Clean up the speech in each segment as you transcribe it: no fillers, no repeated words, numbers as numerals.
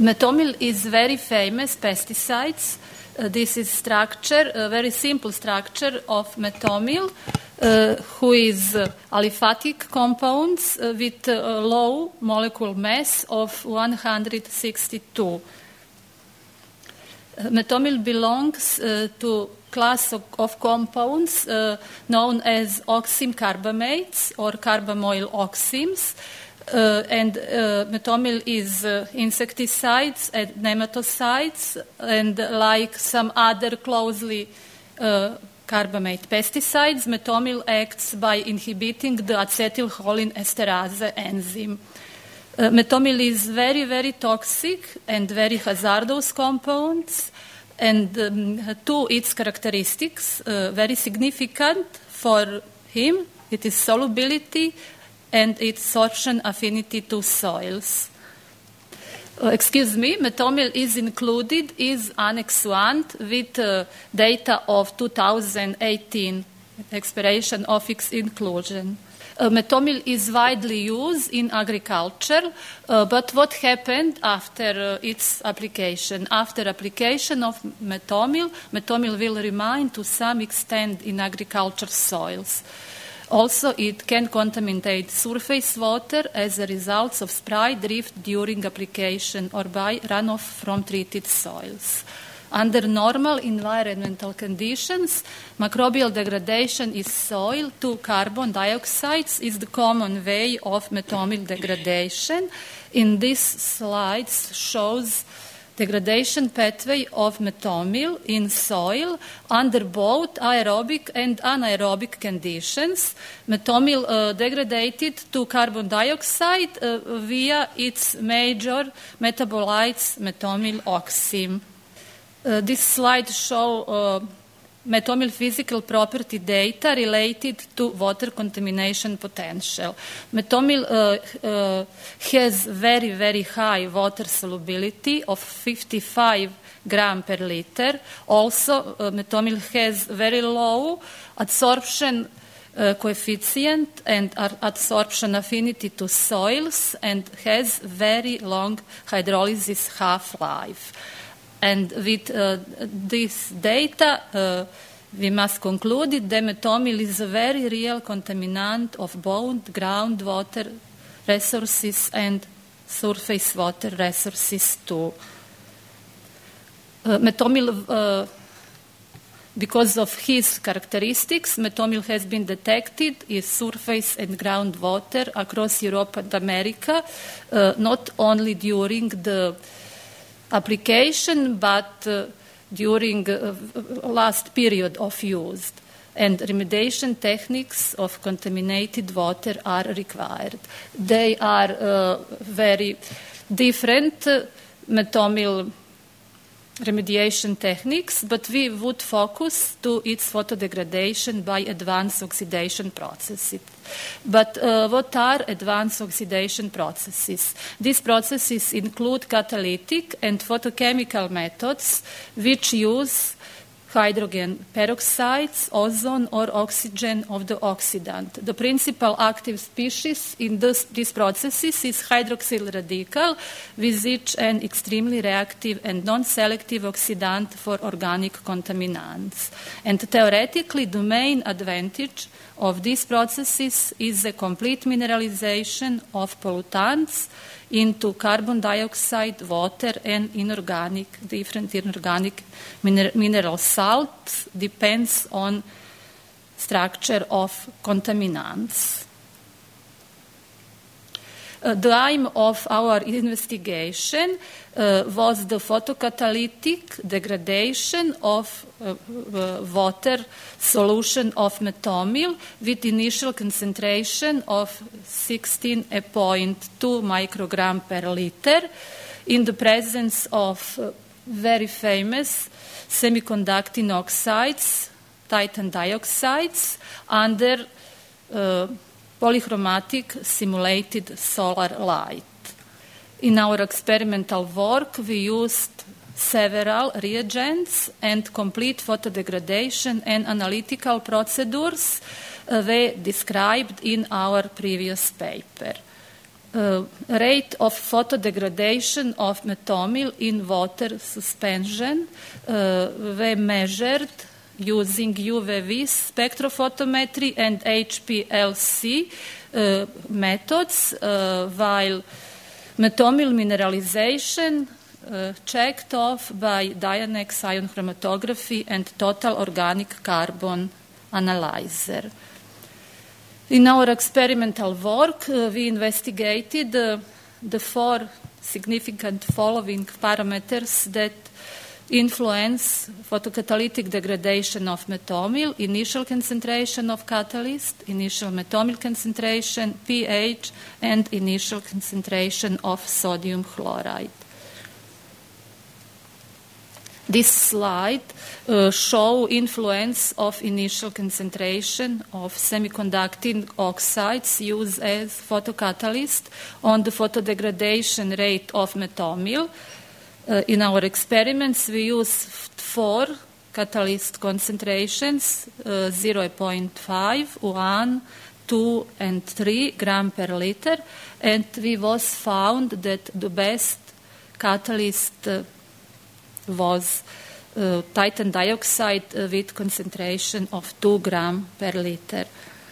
Metomyl is very famous pesticides. This is structure, a very simple structure of metomyl, who is aliphatic compounds with a low molecular mass of 162. Metomyl belongs to class of compounds known as oxime carbamates or carbamoyl oximes. And metomyl is insecticides and nematicides, and like some other closely carbamate pesticides, metomyl acts by inhibiting the acetylcholine esterase enzyme. Metomyl is very, very toxic and very hazardous compounds, and to its characteristics, very significant for him, it is solubility and its sorption affinity to soils. Metomyl is included is Annex 1 with data of 2018, expiration of its inclusion. Metomyl is widely used in agriculture, but what happened after its application? After application of metomyl, metomyl will remain to some extent in agriculture soils. Also, it can contaminate surface water as a result of spray drift during application or by runoff from treated soils. Under normal environmental conditions, microbial degradation in soil to carbon dioxide is the common way of metomyl degradation. In this slide shows degradation pathway of metomyl in soil under both aerobic and anaerobic conditions. Metomyl degraded to carbon dioxide via its major metabolites metomyl oxime. This slide shows metomyl physical property data related to water contamination potential. Metomyl has very, very high water solubility of 55 gram per liter. Also, metomyl has very low adsorption coefficient and adsorption affinity to soils and has very long hydrolysis half-life. And with this data, we must conclude that metomyl is a very real contaminant of both groundwater resources and surface water resources too. Metomyl, because of his characteristics, metomyl has been detected in surface and groundwater across Europe and America, not only during the application, but during last period of use. And remediation techniques of contaminated water are required. They are very different metomyl remediation techniques, but we would focus to its photodegradation by advanced oxidation processes. But what are advanced oxidation processes? These processes include catalytic and photochemical methods which use hydrogen peroxides, ozone or oxygen of the oxidant. The principal active species in these processes is hydroxyl radical, which an extremely reactive and non-selective oxidant for organic contaminants. And theoretically, the main advantage of these processes is a complete mineralization of pollutants into carbon dioxide, water, and different inorganic mineral salts, depends on structure of contaminants. The aim of our investigation was the photocatalytic degradation of water solution of metomyl with initial concentration of 16.2 microgram per liter in the presence of very famous semiconducting oxides, titan dioxides, under polychromatic simulated solar light. In our experimental work, we used several reagents and complete photodegradation and analytical procedures were described in our previous paper. rate of photodegradation of metomyl in water suspension were measured using UV spectrophotometry and HPLC methods, while metomyl mineralization checked off by Dionex ion chromatography and total organic carbon analyzer. In our experimental work, we investigated the four significant following parameters that influence photocatalytic degradation of metomyl: initial concentration of catalyst, initial metomyl concentration, pH, and initial concentration of sodium chloride. This slide shows influence of initial concentration of semiconducting oxides used as photocatalyst on the photodegradation rate of metomyl. In our experiments, we used 4 catalyst concentrations, 0.5, 1, 2, and 3 gram per liter, and we was found that the best catalyst was titan dioxide with concentration of 2 gram per liter.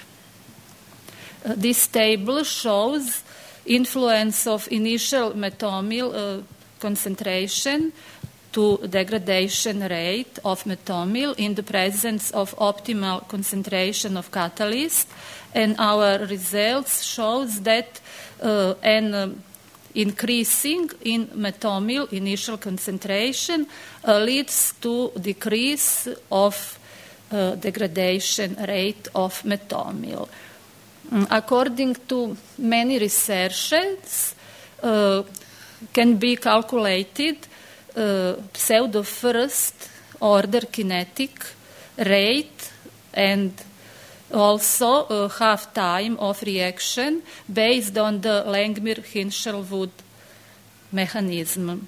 This table shows influence of initial metomyl concentration to degradation rate of metomyl in the presence of optimal concentration of catalyst, and our results shows that an increasing in metomyl initial concentration leads to decrease of degradation rate of metomyl. According to many researchers, can be calculated pseudo first order kinetic rate and also half time of reaction based on the Langmuir-Hinshelwood mechanism.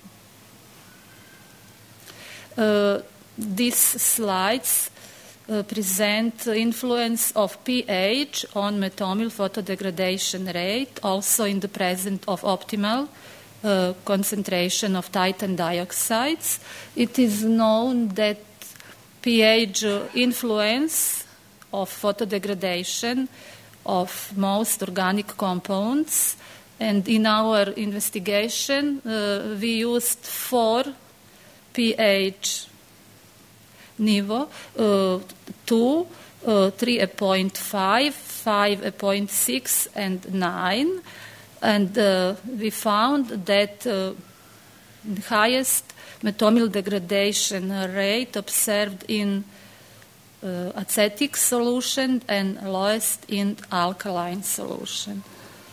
These slides present influence of pH on metomyl photodegradation rate, also in the presence of optimal concentration of titan dioxides. It is known that pH influence of photodegradation of most organic compounds, and in our investigation we used 4 pH niveau, 2, 3.5, 5.6, and 9, and we found that the highest metomyl degradation rate observed in acetic solution and lowest in alkaline solution.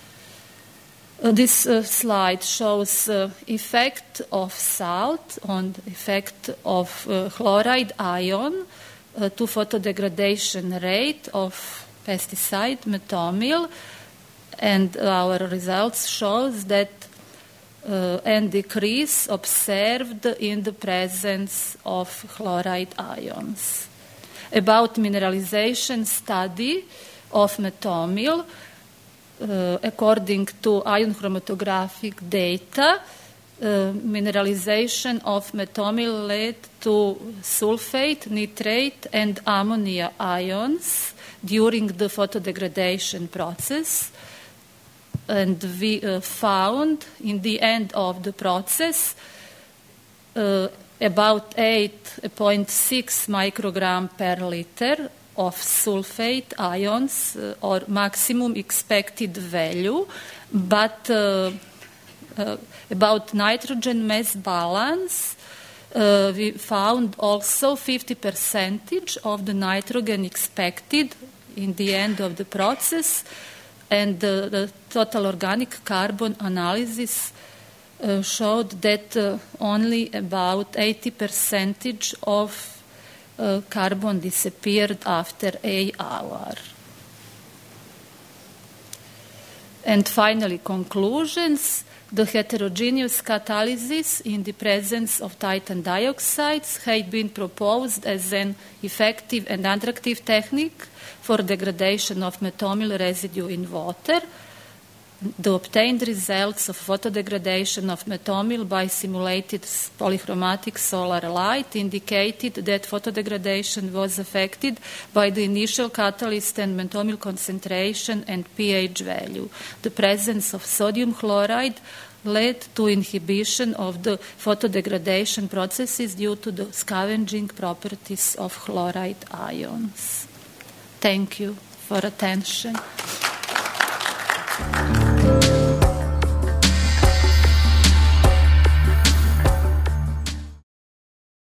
This slide shows effect of salt on the effect of chloride ion to photodegradation rate of pesticide metomyl, and our results shows that and decrease observed in the presence of chloride ions. About mineralization study of metomyl, according to ion chromatographic data, mineralization of metomyl led to sulfate, nitrate, and ammonia ions during the photodegradation process. And we found in the end of the process about 8.6 microgram per liter of sulfate ions, or maximum expected value, but about nitrogen mass balance, we found also 50% of the nitrogen expected in the end of the process, and the total organic carbon analysis showed that only about 80% of carbon disappeared after an hour. And finally, conclusions. The heterogeneous catalysis in the presence of titan dioxides had been proposed as an effective and attractive technique for degradation of metomyl residue in water. The obtained results of photodegradation of metomyl by simulated polychromatic solar light indicated that photodegradation was affected by the initial catalyst and metomyl concentration and pH value. The presence of sodium chloride led to inhibition of the photodegradation processes due to the scavenging properties of chloride ions. Thank you for attention.